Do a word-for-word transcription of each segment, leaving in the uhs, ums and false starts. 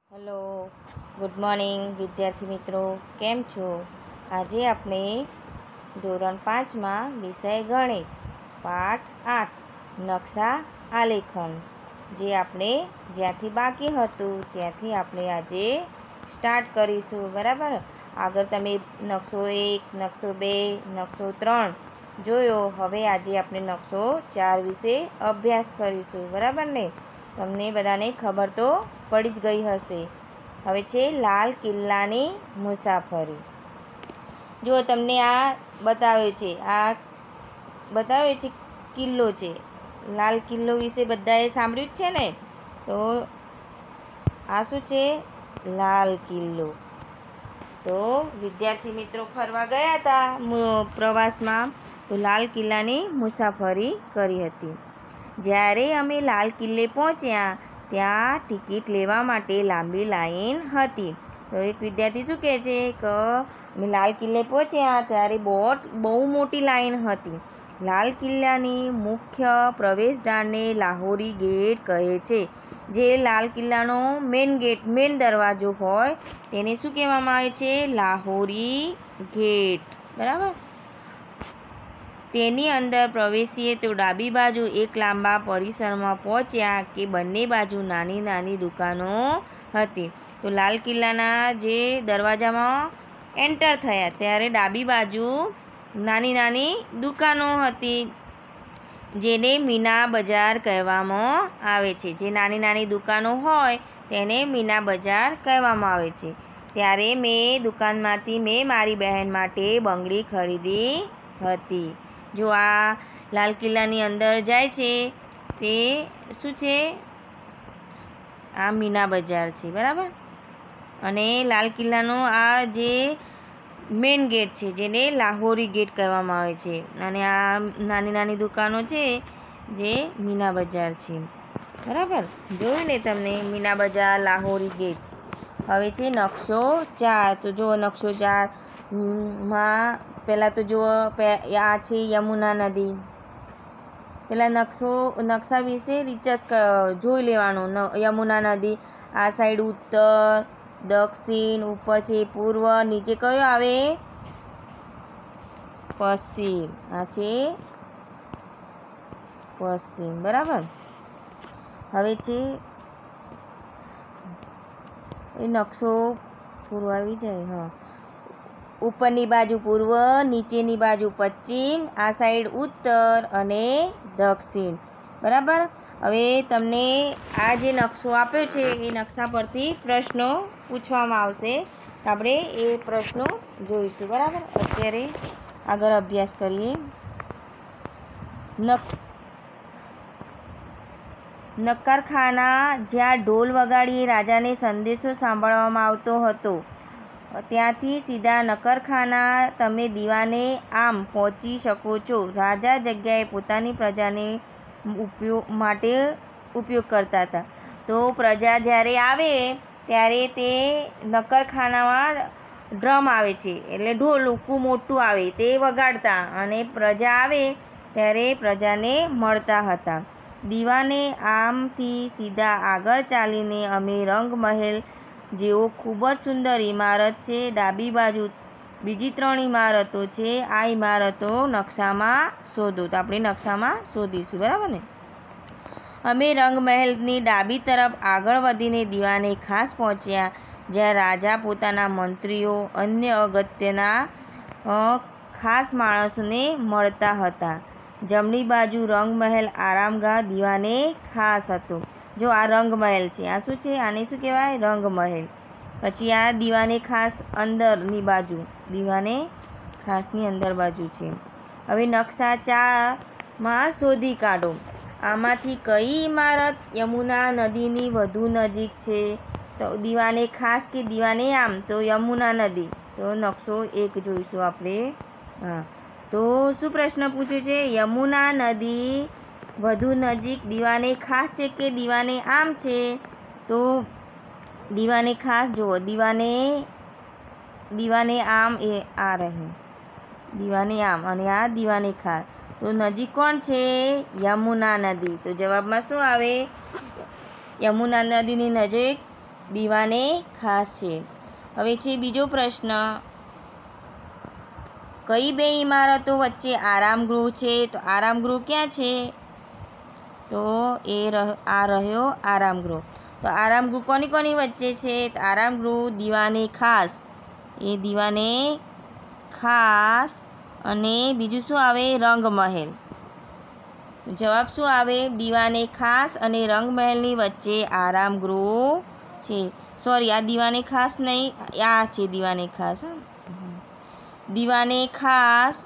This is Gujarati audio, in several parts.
હેલો, ગુડ મોર્નિંગ વિદ્યાર્થી મિત્રો, કેમ છો? આજે આપણે ધોરણ પાંચમાં વિષય ગણિત પાઠ આઠ નકશા આલેખન, જે આપણે જ્યાંથી બાકી હતું ત્યાંથી આપણે આજે સ્ટાર્ટ કરીશું. બરાબર, આગળ તમે નકશો એક, નકશો બે, નકશો ત્રણ જોયો. હવે આજે આપણે નકશો ચાર વિશે અભ્યાસ કરીશું. બરાબર ને? તમને બધાને ખબર તો પડી જ ગઈ હશે. હવે છે લાલ કિલ્લાની મુસાફરી. જો તમને આ બતાવ્યો છે, આ બતાવ્યો છે કિલ્લો છે. લાલ કિલ્લો વિશે બધાએ સાંભળ્યું જ છે ને? તો આ શું છે? લાલ કિલ્લો. તો વિદ્યાર્થી મિત્રો ફરવા ગયા હતા પ્રવાસમાં, તો લાલ કિલ્લાની મુસાફરી કરી હતી. જ્યારે અમે લાલ કિલ્લે પહોંચ્યા ત્યાં ટિકિટ લેવા માટે લાંબી લાઈન હતી. તો એક વિદ્યાર્થી શું કહે છે કે અમે લાલ કિલ્લે પહોંચ્યા ત્યારે બહુ બહુ મોટી લાઈન હતી. લાલ કિલ્લાની મુખ્ય પ્રવેશદ્વારને લાહોરી ગેટ કહે છે. જે લાલ કિલ્લાનો મેન ગેટ મેન દરવાજો હોય તેને શું કહેવામાં આવે છે? લાહોરી ગેટ. બરાબર. તેની અંદર પ્રવેશીએ તો ડાબી બાજુ એક લાંબા પરિસરમાં પહોંચ્યા કે બંને બાજુ નાની નાની દુકાનો હતી. તો લાલ કિલ્લાના જે દરવાજામાં એન્ટર થયા ત્યારે ડાબી બાજુ નાની નાની દુકાનો હતી, જેને મીના બજાર કહેવામાં આવે છે. જે નાની નાની દુકાનો હોય તેને મીના બજાર કહેવામાં આવે છે. ત્યારે મેં દુકાનમાંથી મેં મારી બહેન માટે બંગડી ખરીદી હતી. જો આ લાલ કિલ્લાની અંદર જાય છે તે શું છે? આ મીના બજાર છે. બરાબર. અને લાલ કિલ્લાનો આ જે મેન ગેટ છે જેને લાહોરી ગેટ કહેવામાં આવે છે, અને આ નાની નાની દુકાનો છે જે મીના બજાર છે. બરાબર, જોયું ને તમને? મીના બજાર, લાહોરી ગેટ. હવે છે નકશો ચાર. તો જુઓ નકશો ચાર માં પહેલાં તો જુઓ આ છે યમુના નદી. પહેલાં નકશો નકશા વિશે રિસર્ચ જોઈ લેવાનું. યમુના નદી આ સાઈડ ઉત્તર, દક્ષિણ, ઉપર છે પૂર્વ, નીચે કયો આવે? પશ્ચિમ. આ છે પશ્ચિમ. બરાબર. હવે છે એ નકશો પૂર્વ આવી જાય. હા, ઉપરની બાજુ પૂર્વ, નીચેની બાજુ પશ્ચિમ, આ સાઈડ ઉત્તર અને દક્ષિણ. બરાબર. હવે તમને આ જે નકશો આપ્યો છે એ નકશા પરથી પ્રશ્નો પૂછવામાં આવશે. આપણે એ પ્રશ્નો જોઈશું. બરાબર. અત્યારે આગળ અભ્યાસ કરીએ. નક નક્કરખાના જ્યાં ઢોલ વગાડી રાજાને સંદેશો સાંભળવામાં આવતો હતો, ત્યાંથી સીધા નક્કરખાના તમે દીવાને આમ પહોંચી શકો છો. રાજા જગ્યાએ પોતાની પ્રજાને ઉપયોગ માટે ઉપયોગ કરતા હતા. તો પ્રજા જ્યારે આવે ત્યારે તે નક્કરખાનામાં ડ્રમ આવે છે, એટલે ઢોલ ખૂબ મોટું આવે તે વગાડતા, અને પ્રજા આવે ત્યારે પ્રજાને મળતા હતા. દીવાને આમથી સીધા આગળ ચાલીને અમે રંગમહેલ જેવો ખૂબ જ સુંદર ઇમારત છે. ડાબી બાજુ બીજી ત્રણ ઇમારતો છે. આ ઇમારતો નકશામાં શોધો. તો આપણે નકશામાં શોધીશું. બરાબર ને? અમે રંગમહેલની ડાબી તરફ આગળ વધીને દીવાને ખાસ પહોંચ્યા, જ્યાં રાજા પોતાના મંત્રીઓ અન્ય અગત્યના ખાસ માણસોને મળતા હતા. જમણી બાજુ રંગમહેલ આરામગાહ દીવાને ખાસ હતો. જો આ રંગમહેલ છે. આ શું છે? આને શું કહેવાય? રંગમહેલ. પછી આ દીવાને ખાસ અંદરની બાજુ, દીવાને ખાસની અંદર બાજુ છે. હવે નકશા ચારમાં શોધી કાઢો. આમાંથી કઈ ઇમારત યમુના નદીની વધુ નજીક છે? તો દીવાને ખાસ કે દીવાને આમ? તો યમુના નદી. તો નકશો એક જોઈશું આપણે. હા, તો શું પ્રશ્ન પૂછ્યો છે? યમુના નદી વધુ નજીક દીવાને ખાસ છે કે દીવાને આમ છે? તો દીવાને ખાસ. જુઓ, દીવાને દીવાને આમ એ આ રહે, દીવાને આમ, અને આ દીવાને ખાસ. તો નજીક કોણ છે? યમુના નદી. તો જવાબમાં શું આવે? યમુના નદીની નજીક દીવાને ખાસ છે. હવે છે બીજો પ્રશ્ન, કઈ બે ઇમારતો વચ્ચે આરામગૃહ છે? તો આરામગૃહ ક્યાં છે? તો એ આ રહ્યો આરામગૃહ. તો આરામગૃહ કોની કોની વચ્ચે છે? તો આરામગૃહ દીવાને ખાસ, એ દીવાને ખાસ, અને બીજું શું આવે? રંગમહેલ. જવાબ શું આવે? દીવાને ખાસ અને રંગમહેલની વચ્ચે આરામગૃહ છે. સોરી, આ દીવાને ખાસ નહીં, આ છે દીવાને ખાસ. દીવાને ખાસ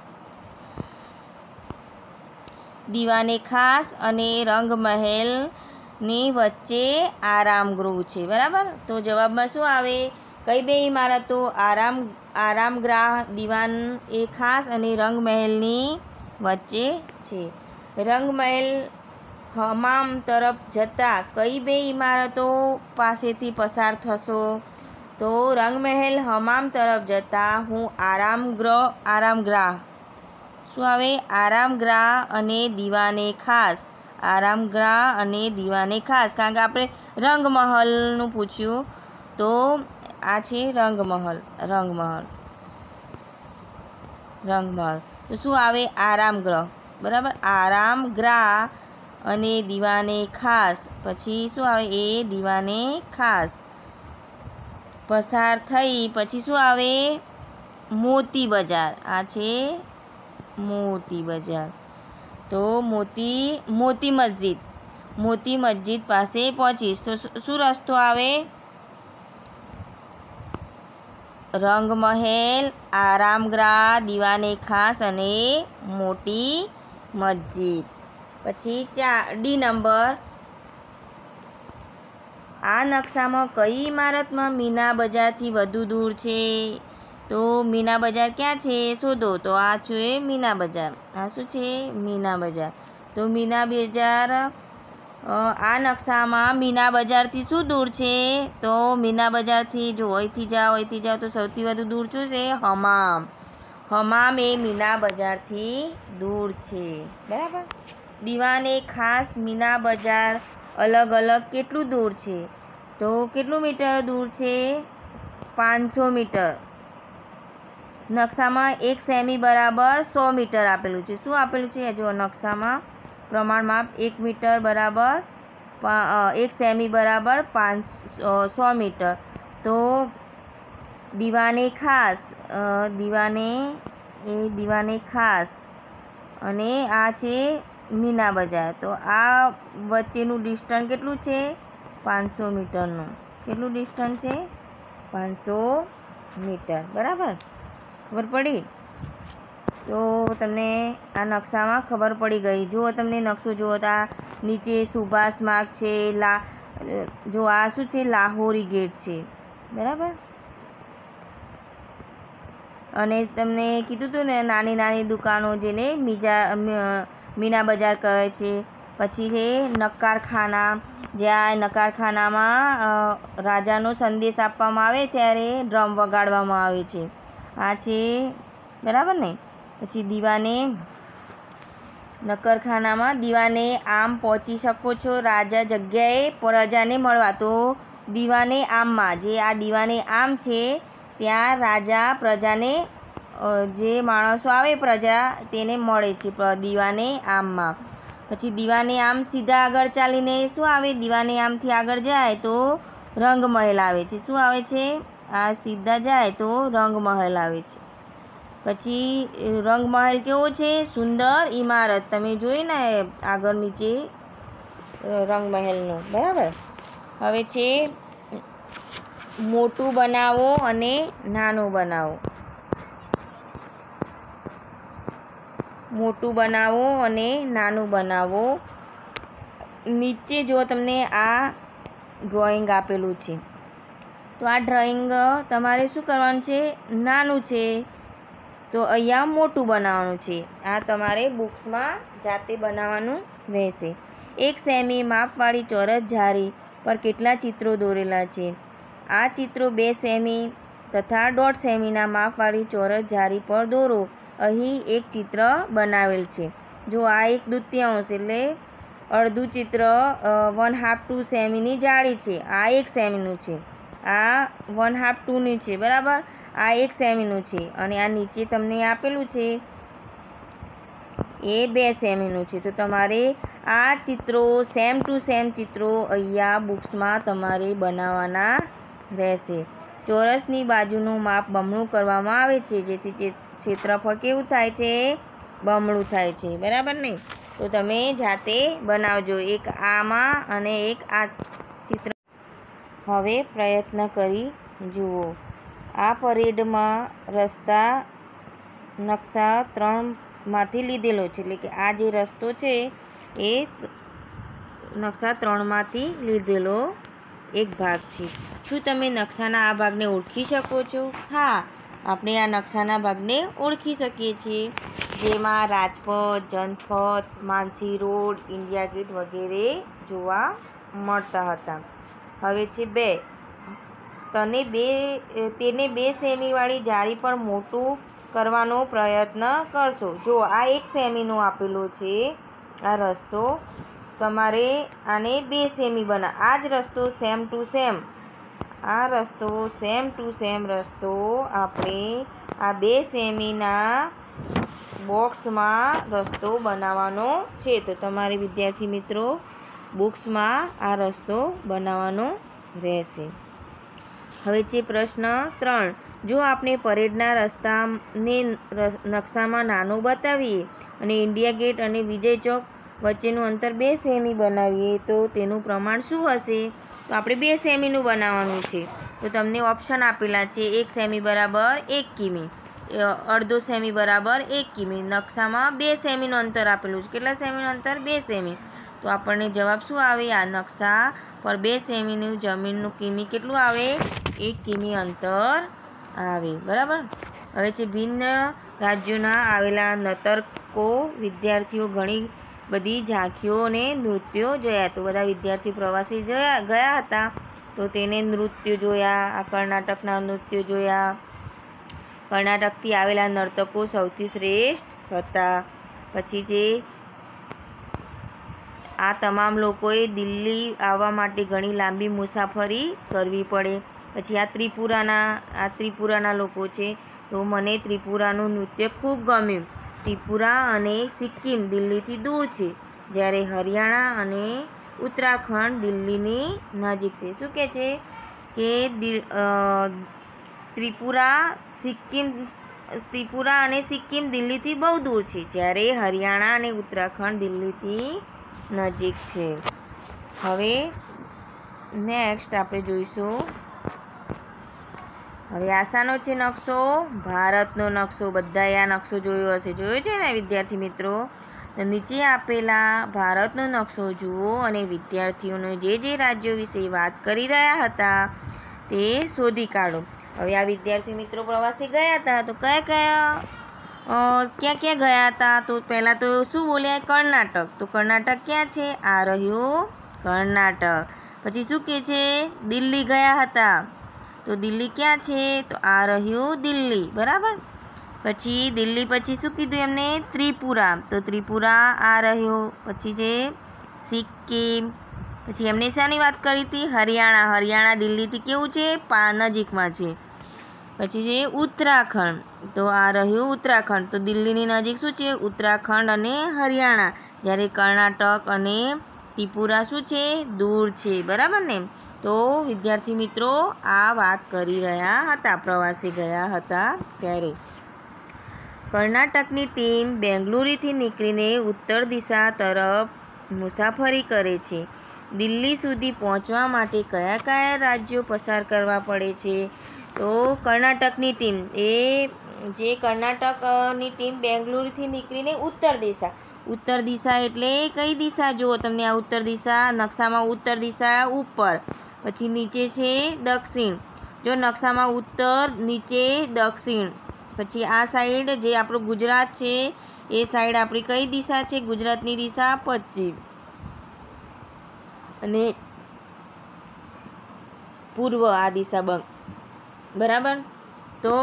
દીવાને ખાસ અને રંગમહેલની વચ્ચે આરામગૃહ છે. બરાબર. તો જવાબમાં શું આવે? કઈ બે ઇમારતો આરામ આરામગૃહ દીવાન એ ખાસ અને રંગમહેલની વચ્ચે છે? રંગમહેલ હમામ તરફ જતા કઈ બે ઇમારતો પાસેથી પસાર થશો? તો રંગમહેલ હમામ તરફ જતા હું આરામગૃહ આરામગૃહ શું આવે? આરામગૃહ અને દીવાને ખાસ, આરામગૃહ અને દીવાને ખાસ, કારણ કે આપણે રંગમહલનું પૂછ્યું, તો આ છે રંગમહલ. રંગમહલ રંગમહલ તો શું આવે? આરામગૃહ. બરાબર. આરામગૃહ અને દીવાને ખાસ, પછી શું આવે? એ દીવાને ખાસ પસાર થઈ પછી શું આવે? મોતી બજાર. આ છે મોતી બજાર. તો મોતી મોતી મસ્જિદ મોતી મસ્જિદ પાસે પહોંચીશ તો શું રસ્તો આવે? રંગમહેલ, આરામગૃહ, દીવાને ખાસ અને મોટી મસ્જિદ. પછી ચા ડી નંબર, આ નકશામાં કઈ ઇમારતમાં મીના બજારથી વધુ દૂર છે? તો મીના બજાર ક્યાં છે? શોધો. તો આ છે મીના બજાર. આ શું છે? મીના બજાર. તો મીના બજાર આ નકશામાં મીના બજારથી શું દૂર છે? તો મીના બજારથી જો અહીંથી જાઓ અહીંથી જાઓ તો સૌથી વધુ દૂર શું છે? હમામ. હમામ એ મીના બજારથી દૂર છે. બરાબર. દીવાને ખાસ મીના બજાર અલગ અલગ કેટલું દૂર છે? તો કેટલું મીટર દૂર છે? પાંચસો મીટર. નકશામાં એક સેમી બરાબર સો મીટર આપેલું છે. શું આપેલું છે? જો નકશામાં પ્રમાણ માપ એક મીટર બરાબર એક સેમી બરાબર પાંચ સો મીટર. તો દીવાને ખાસ દીવાને એ દીવાને ખાસ અને આ છે મીના બજાર. તો આ વચ્ચેનું ડિસ્ટન્સ કેટલું છે? પાંચસો મીટરનું. કેટલું ડિસ્ટન્સ છે? પાંચસો મીટર. બરાબર. ખબર પડી? તો તમને આ નકશામાં ખબર પડી ગઈ. જુઓ, તમને નકશો જુઓ તો આ નીચે સુભાષ માર્ગ છે. લા જો આ શું છે? લાહોરી ગેટ છે. બરાબર. અને તમને કીધું હતું ને નાની નાની દુકાનો જેને મીજા મીના બજાર કહે છે. પછી છે નક્કારખાના, જ્યાં નક્કારખાનામાં રાજાનો સંદેશ આપવામાં આવે ત્યારે ડ્રમ વગાડવામાં આવે છે. આ છે. બરાબર ને. પછી દીવાને નક્કારખાનામાં દીવાને આમ પહોંચી શકો છો રાજા જગ્યાએ પ્રજાને મળવા. તો દીવાને આમમાં, જે આ દીવાને આમ છે ત્યાં રાજા પ્રજાને, જે માણસો આવે પ્રજા તેને મળે છે દીવાને આમમાં. પછી દીવાને આમ સીધા આગળ ચાલીને શું આવે? દીવાને આમથી આગળ જાય તો રંગમહેલ આવે છે. શું આવે છે? આ સીધા જાય તો રંગમહેલ આવે છે. પછી રંગમહેલ કેવો છે? સુંદર ઇમારત. તમે જોઈ ને આગળ નીચે રંગમહેલનું. બરાબર. હવે છે મોટું બનાવો અને નાનું બનાવો. મોટું બનાવો અને નાનું બનાવો. નીચે જો તમને આ ડ્રોઈંગ આપેલું છે તો આ ડ્રોઈંગ તમારે શું કરવાનું છે? નાનું છે તો અહીંયા મોટું બનાવવાનું છે. આ તમારે બુક્સમાં જાતે બનાવવાનું રહેશે. એક સેમી માપવાળી ચોરસ જાળી પર કેટલા ચિત્રો દોરેલા છે? આ ચિત્રો બે સેમી તથા દોઢ સેમીના માપવાળી ચોરસ જાળી પર દોરો. અહીં એક ચિત્ર બનાવેલ છે. જો આ એક દૂતીયાંશ એટલે અડધું ચિત્ર વન હાફ ટુ સેમીની જાળી છે, આ એક સેમીનું છે, આ વન હાફ ટુની છે, બરાબર, આ એક સેમીનું છે, અને આ નીચે તમને આપેલું છે એ બે સેમીનું છે. તો તમારે આ ચિત્રો સેમ ટુ સેમ ચિત્રો અહીંયા બુક્સમાં તમારે બનાવવાના રહેશે. ચોરસની બાજુનું માપ બમણું કરવામાં આવે છે, જેથી ક્ષેત્રફળ કેવું થાય છે? બમણું થાય છે, બરાબર ને? તો તમે જાતે બનાવજો, એક આમાં અને એક આ ચિત્ર. હવે પ્રયત્ન કરી જુઓ. આ પરેડમાં રસ્તા નકશા ત્રણમાંથી લીધેલો છે, એટલે કે આ જે રસ્તો છે એ નકશા ત્રણમાંથી લીધેલો એક ભાગ છે. શું તમે નકશાના આ ભાગને ઓળખી શકો છો? હા, આપણે આ નકશાના ભાગને ઓળખી શકીએ છીએ, જેમાં Rajpath, Janpath, Mansi road, India gate વગેરે જોવા મળતા હતા. હવે છે બે. તને બે તેને બે સેમીવાળી જાળી પર મોટું કરવાનો પ્રયત્ન કરશો. જો આ એક સેમીનો આપેલો છે આ રસ્તો, તમારે આને બે સેમી બના. આ જ રસ્તો સેમ ટુ સેમ આ રસ્તો સેમ ટુ સેમ રસ્તો આપણે આ બે સેમીના બોક્સમાં રસ્તો બનાવવાનો છે. તો તમારે વિદ્યાર્થી મિત્રો બુક્સમાં આ રસ્તો બનાવવાનો રહેશે. હવે છે પ્રશ્ન ત્રણ. જો આપણે પરેડના રસ્તાને નકશામાં નાનો બતાવીએ અને ઇન્ડિયા ગેટ અને વિજય ચોક વચ્ચેનું અંતર બે સેમી બનાવીએ તો તેનું પ્રમાણ શું હશે? તો આપણે બે સેમીનું બનાવવાનું છે. તો તમને ઓપ્શન આપેલા છે, એક સેમી બરાબર એક કિમી, અડધો સેમી બરાબર એક કિમી. નકશામાં બે સેમીનું અંતર આપેલું છે. કેટલા સેમીનું અંતર? બે સેમી. તો આપણને જવાબ શું આવે? આ નકશા પર બે સેમીનું જમીનનું કિમી કેટલું આવે? એક કિમી અંતર આવે, બરાબર. હવે છે ભિન્ન રાજ્યોના આવેલા નર્તકો વિદ્યાર્થીઓ ઘણી બધી ઝાંખીઓ અને નૃત્યો જોયા. તો બધા વિદ્યાર્થી પ્રવાસી જોયા ગયા હતા, તો તેને નૃત્ય જોયા. આ કર્ણાટકના નૃત્યો જોયા. કર્ણાટકથી આવેલા નર્તકો સૌથી શ્રેષ્ઠ હતા. પછી જે આ તમામ લોકોએ દિલ્હી આવવા માટે ઘણી લાંબી મુસાફરી કરવી પડે. પછી આ ત્રિપુરાના આ ત્રિપુરાના લોકો છે, તો મને ત્રિપુરાનું નૃત્ય ખૂબ ગમ્યું. ત્રિપુરા અને સિક્કિમ દિલ્હીથી દૂર છે, જ્યારે હરિયાણા અને ઉત્તરાખંડ દિલ્હીની નજીક છે. શું કહે છે કે ત્રિપુરા સિક્કિમ ત્રિપુરા અને સિક્કિમ દિલ્હીથી બહુ દૂર છે, જ્યારે હરિયાણા અને ઉત્તરાખંડ દિલ્હીથી નજીક છે. હવે નેક્સ્ટ આપણે જોઈશું. હવે આસાનો છે નકશો, ભારતનો નકશો. બધાએ આ નકશો જોયો હશે, જોયો છે ને વિદ્યાર્થી મિત્રો? તો નીચે આપેલા ભારતનો નકશો જુઓ અને વિદ્યાર્થીઓને જે જે રાજ્યો વિશે વાત કરી રહ્યા હતા તે શોધી કાઢો. હવે આ વિદ્યાર્થી મિત્રો પ્રવાસે ગયા હતા, તો કયા કયા ક્યાં ક્યાં ગયા હતા? તો પહેલાં તો શું બોલ્યા? કર્ણાટક. તો કર્ણાટક ક્યાં છે? આ રહ્યું કર્ણાટક. પછી શું કહે છે? દિલ્હી ગયા હતા. તો દિલ્હી ક્યાં છે? તો આ રહ્યું દિલ્હી, બરાબર. પછી દિલ્હી પછી શું કીધું એમને? ત્રિપુરા. તો ત્રિપુરા આ રહ્યું. પછી છે સિક્કિમ. પછી એમને શાની વાત કરી હતી? હરિયાણા. હરિયાણા દિલ્હીથી કેવું છે? પા નજીકમાં છે. પછી છે ઉત્તરાખંડ. તો આ રહ્યું ઉત્તરાખંડ. તો દિલ્હીની નજીક શું છે? ઉત્તરાખંડ અને હરિયાણા, જ્યારે કર્ણાટક અને ત્રિપુરા શું છે? દૂર છે, બરાબર ને? તો વિદ્યાર્થી મિત્રો આ વાત કરી રહ્યા હતા, પ્રવાસે ગયા હતા ત્યારે. કર્ણાટકની ટીમ બેંગલુરુથી નીકળીને ઉત્તર દિશા તરફ મુસાફરી કરે છે. દિલ્હી સુધી પહોંચવા માટે કયા કયા રાજ્યો પસાર કરવા પડે છે? તો કર્ણાટકની ટીમ એ જે કર્ણાટકની ટીમ બેંગલુરુથી નીકળીને ઉત્તર દિશા ઉત્તર દિશા એટલે કઈ દિશા? જુઓ તમને આ ઉત્તર દિશા નકશામાં. ઉત્તર દિશા ઉપર, પછી નીચે છે દક્ષિણ. જો નકશામાં ઉત્તર, નીચે દક્ષિણ. પછી આ સાઈડ જે આપણું ગુજરાત છે એ સાઈડ આપણી કઈ દિશા છે? ગુજરાતની દિશા પશ્ચિમ, અને પૂર્વ આ દિશા બંગ, બરાબર. તો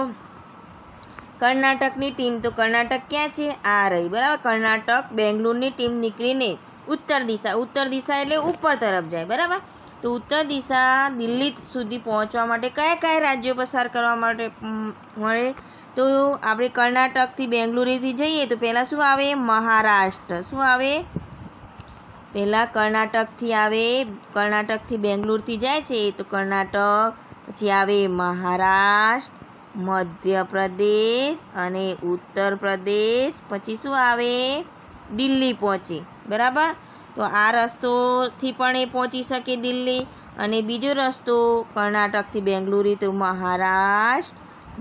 કર્ણાટકની ટીમ, તો કર્ણાટક ક્યાં છે? આ રહી, બરાબર. કર્ણાટક બેંગલુરુની ટીમ નીકળીને ઉત્તર દિશા, ઉત્તર દિશા એટલે ઉપર તરફ જાય, બરાબર. તો ઉત્તર દિશા દિલ્હી સુધી પહોંચવા માટે કયા કયા રાજ્યો પસાર કરવા માટે મળે? તો આપણે કર્ણાટકથી બેંગલુરુથી જઈએ તો પહેલાં શું આવે? મહારાષ્ટ્ર. શું આવે? પહેલાં કર્ણાટકથી આવે, કર્ણાટકથી બેંગલુરુથી જાય છે તો કર્ણાટક, પછી આવે મહારાષ્ટ્ર, મધ્યપ્રદેશ અને ઉત્તર પ્રદેશ, પછી શું આવે? દિલ્હી પહોંચે, બરાબર. તો આ રસ્તોથી પણ એ પહોંચી શકે દિલ્હી. અને બીજો રસ્તો કર્ણાટકથી બેંગલુરુ તો મહારાષ્ટ્ર,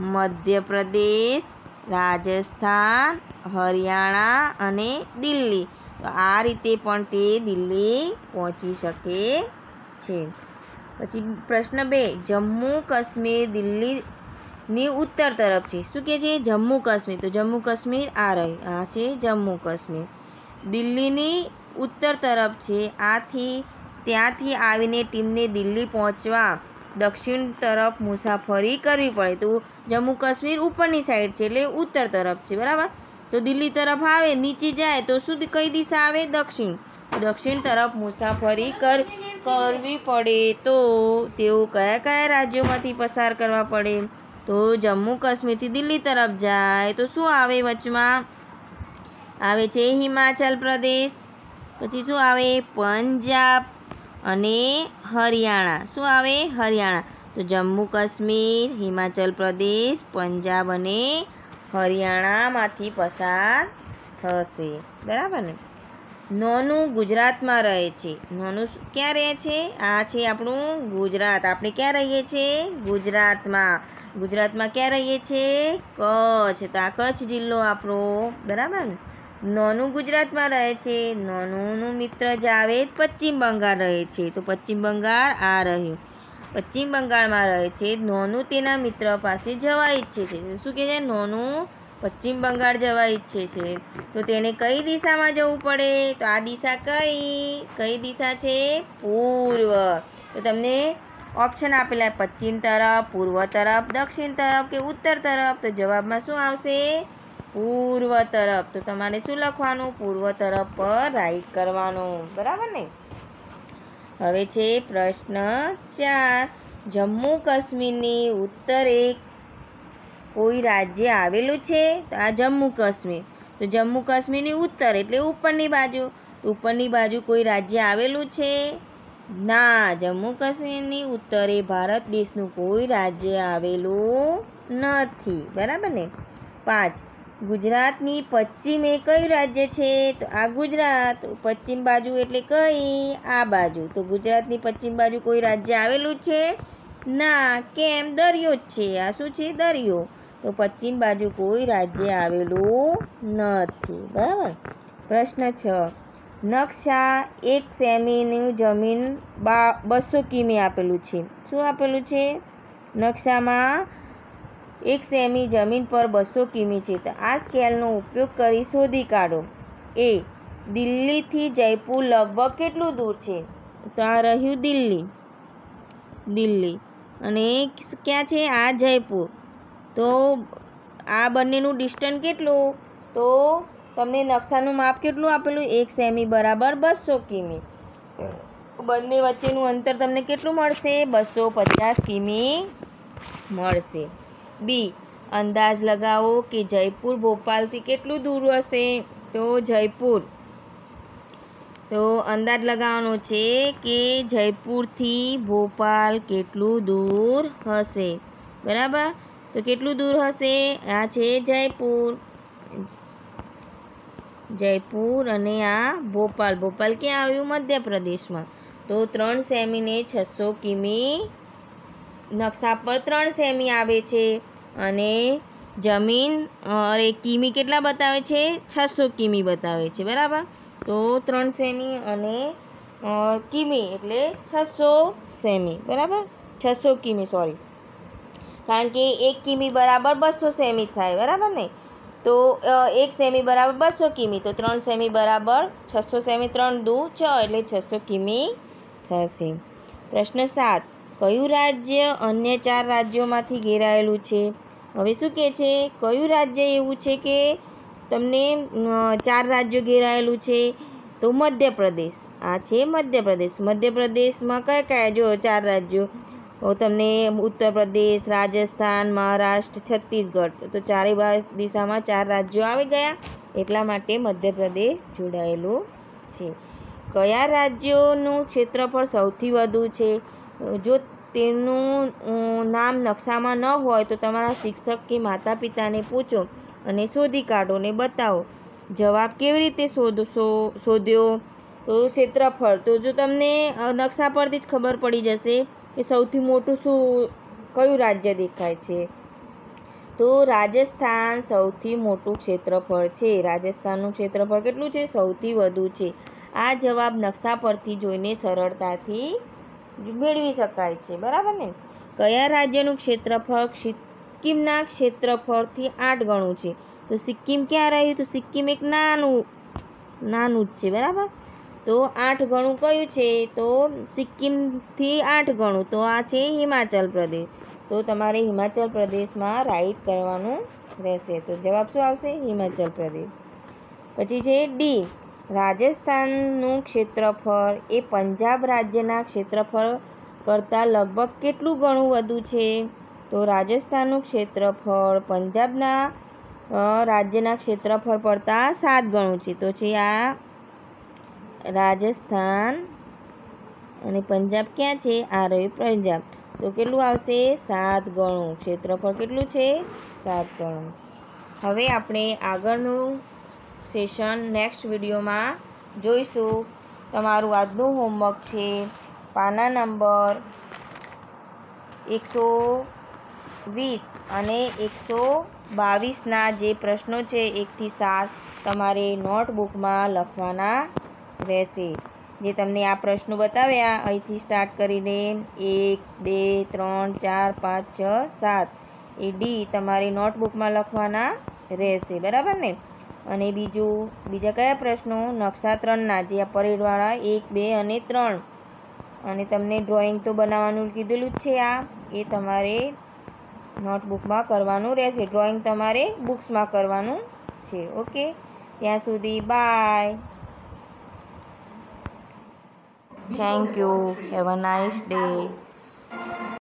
મધ્યપ્રદેશ, રાજસ્થાન, હરિયાણા અને દિલ્હી. તો આ રીતે પણ તે દિલ્હી પહોંચી શકે છે. પછી પ્રશ્ન બે, જમ્મુ કાશ્મીર દિલ્હીની ઉત્તર તરફ છે. શું કહે છે? જમ્મુ કાશ્મીર. તો જમ્મુ કાશ્મીર આ રહી, આ છે જમ્મુ કાશ્મીર. દિલ્હીની ઉત્તર તરફ છે. આથી ત્યાંથી આવીને ટીમને દિલ્હી પહોંચવા દક્ષિણ તરફ મુસાફરી કરવી પડે. તો જમ્મુ કાશ્મીર ઉપરની સાઈડ છે એટલે ઉત્તર તરફ છે, બરાબર. તો દિલ્હી તરફ આવે, નીચે જાય તો શું કઈ દિશા આવે? દક્ષિણ. દક્ષિણ તરફ મુસાફરી કર કરવી પડે તો તેઓ કયા કયા રાજ્યોમાંથી પસાર કરવા પડે? તો જમ્મુ કાશ્મીરથી દિલ્હી તરફ જાય તો શું આવે? વચમાં આવે છે હિમાચલ પ્રદેશ, પછી શું આવે? પંજાબ અને હરિયાણા. શું આવે? હરિયાણા. તો જમ્મુ કાશ્મીર, હિમાચલ પ્રદેશ, પંજાબ અને હરિયાણામાંથી પસાર થશે, બરાબર ને. નોનું ગુજરાતમાં રહે છે. નોનું ક્યાં રહે છે? આ છે આપણું ગુજરાત. આપણે ક્યાં રહીએ છીએ? ગુજરાતમાં. ગુજરાતમાં ક્યાં રહીએ છીએ? કચ્છ. તો આ કચ્છ જિલ્લો આપણો, બરાબર ને. નોનું ગુજરાતમાં રહે છે. નોનુંનું મિત્ર જાવેદ પશ્ચિમ બંગાળ રહે છે. તો પશ્ચિમ બંગાળ આ રહ્યું, પશ્ચિમ બંગાળમાં રહે છે. નોનું તેના મિત્ર પાસે જવા ઈચ્છે છે. શું કહે છે? નોનું પશ્ચિમ બંગાળ જવા ઈચ્છે છે. તો તેને કઈ દિશામાં જવું પડે? તો આ દિશા કઈ કઈ દિશા છે? પૂર્વ. તો તમને ઓપ્શન આપેલા પશ્ચિમ તરફ, પૂર્વ તરફ, દક્ષિણ તરફ કે ઉત્તર તરફ. તો જવાબમાં શું આવશે? પૂર્વ તરફ. તો તમારે શું લખવાનું? પૂર્વ તરફ પર રાઈટ કરવાનું, બરાબર ને. હવે છે પ્રશ્ન ચાર, જમ્મુ કાશ્મીરની ઉત્તરે કોઈ રાજ્ય આવેલું છે? તો આ જમ્મુ કાશ્મીર. તો જમ્મુ કાશ્મીરની ઉત્તર એટલે ઉપરની બાજુ. ઉપરની બાજુ કોઈ રાજ્ય આવેલું છે? ના, જમ્મુ કાશ્મીરની ઉત્તરે ભારત દેશનું કોઈ રાજ્ય આવેલું નથી, બરાબર ને. પાંચ, ગુજરાતની પશ્ચિમે કયું રાજ્ય છે? તો આ ગુજરાત. પશ્ચિમ બાજુ એટલે કઈ? આ બાજુ. તો ગુજરાતની પશ્ચિમ બાજુ કોઈ રાજ્ય આવેલું છે? ના, કેમ? દરિયો જ છે. આ શું છે? દરિયો. તો પશ્ચિમ બાજુ કોઈ રાજ્ય આવેલું નથી, બરાબર. પ્રશ્ન છ, નકશા એક સેમીની જમીન બા બસો કિમી આપેલું છે. શું આપેલું છે? નકશામાં એક સેમી જમીન પર બસો કિમી છે. તો આ સ્કેલનો ઉપયોગ કરી શોધી કાઢો. એ, દિલ્હીથી જયપુર લગભગ કેટલું દૂર છે? તો આ રહ્યું દિલ્હી, દિલ્હી અને ક્યાં છે? આ જયપુર. તો આ બંનેનું ડિસ્ટન્સ કેટલું? તો તમને નકશાનું માપ કેટલું આપેલું? એક સેમી બરાબર બસો કિમી. બંને વચ્ચેનું અંતર તમને કેટલું મળશે? બસો પચાસ કિમી મળશે. બી, અંદાજ લગાવો કે જયપુર ભોપાલથી કેટલું દૂર હશે? તો જયપુર, તો અંદાજ લગાવવાનો છે કે જયપુરથી ભોપાલ કેટલું દૂર હશે, બરાબર. તો કેટલું દૂર હશે? આ છે જયપુર, જયપુર અને આ ભોપાલ. ભોપાલ ક્યાં આવ્યું? મધ્યપ્રદેશમાં. તો ત્રણ સેમીને છસો કિમી, નકશા પર ત્રણ સેમી આવે છે અને જમીન અરે કિમી કેટલા બતાવે છે? છસો કિમી બતાવે છે, બરાબર. તો ત્રણ સેમી અને કિમી એટલે છસો સેમી, બરાબર. છસો કિમી સોરી, કારણ કે એક કિમી બરાબર બસો સેમી થાય, બરાબર ને. તો એક સેમી બરાબર બસો કિમી. તો ત્રણ સેમી બરાબર છસો સેમી. ત્રણ દુ છ એટલે છસો કિમી થશે. પ્રશ્ન સાત, કયું રાજ્ય અન્ય ચાર રાજ્યોમાંથી ઘેરાયેલું છે? હવે શું કહે છે? કયું રાજ્ય એવું છે કે તમને ચાર રાજ્યો ઘેરાયેલું છે? તો મધ્યપ્રદેશ, આ છે મધ્યપ્રદેશ. મધ્યપ્રદેશમાં કયા કયા જો ચાર રાજ્યો તમને ઉત્તર પ્રદેશ, રાજસ્થાન, મહારાષ્ટ્ર, છત્તીસગઢ. તો ચારે દિશામાં ચાર રાજ્યો આવી ગયા, એટલા માટે મધ્યપ્રદેશ જોડાયેલું છે. કયા રાજ્યોનું ક્ષેત્રફળ સૌથી વધુ છે? જો તેનું નામ નકશામાં ન હોય તો તમારા શિક્ષક કે માતા પિતાને પૂછો અને શોધી કાઢો ને બતાવો. જવાબ કેવી રીતે શોધશો શોધ્યો? તો ક્ષેત્રફળ. તો જો તમને નકશા પરથી જ ખબર પડી જશે કે સૌથી મોટું શું કયું રાજ્ય દેખાય છે. તો રાજસ્થાન સૌથી મોટું ક્ષેત્રફળ છે. રાજસ્થાનનું ક્ષેત્રફળ કેટલું છે? સૌથી વધુ છે. આ જવાબ નકશા પરથી જોઈને સરળતાથી મેળવી શકાય છે, બરાબર ને. કયા રાજ્યનું ક્ષેત્રફળ સિક્કિમના ક્ષેત્રફળથી આઠ ગણું છે? તો સિક્કિમ ક્યાં રહ્યું? તો સિક્કિમ એક નાનું નાનું જ છે, બરાબર. તો આઠ ગણું કયું છે? તો સિક્કિમથી આઠ ગણું તો આ છે હિમાચલ પ્રદેશ. તો તમારે હિમાચલ પ્રદેશમાં રાઈટ કરવાનું રહેશે. તો જવાબ શું આવશે? હિમાચલ પ્રદેશ. પછી છે ડી. રાજસ્થાનનું ક્ષેત્રફળ એ પંજાબ રાજ્યના ક્ષેત્રફળ કરતાં લગભગ કેટલું ગણું વધુ છે? તો રાજસ્થાનનું ક્ષેત્રફળ પંજાબના રાજ્યના ક્ષેત્રફળ કરતાં સાત ગણું છે. તો છે આ રાજસ્થાન અને પંજાબ ક્યાં છે? આ રહ્યું પંજાબ. તો કેટલું આવશે? સાત ગણું. ક્ષેત્રફળ કેટલું છે? સાત ગણું. હવે આપણે આગળનું સેશન નેક્સ્ટ વિડીયોમાં જોઈશું. તમારું આજનું હોમવર્ક છે પાના નંબર એકસો વીસ અને એકસો બાવીસના જે પ્રશ્નો છે એકથી સાત તમારે નોટબુકમાં લખવાના રહેશે. જે તમને આ પ્રશ્નો બતાવ્યા અહીંથી સ્ટાર્ટ કરીને એક બે ત્રણ ચાર પાંચ છ સાત એ ડી તમારે નોટબુકમાં લખવાના રહેશે, બરાબર ને. અને બીજું બીજા કયા પ્રશ્નો? નકશા ત્રણના જે આ પરેડવાળા એક બે અને ત્રણ અને તમને ડ્રોઈંગ તો બનાવવાનું કીધેલું જ છે. આ એ તમારે નોટબુકમાં કરવાનું રહેશે. ડ્રોઈંગ તમારે બુક્સમાં કરવાનું છે. ઓકે, ત્યાં સુધી bye. Thank you. Have a nice day.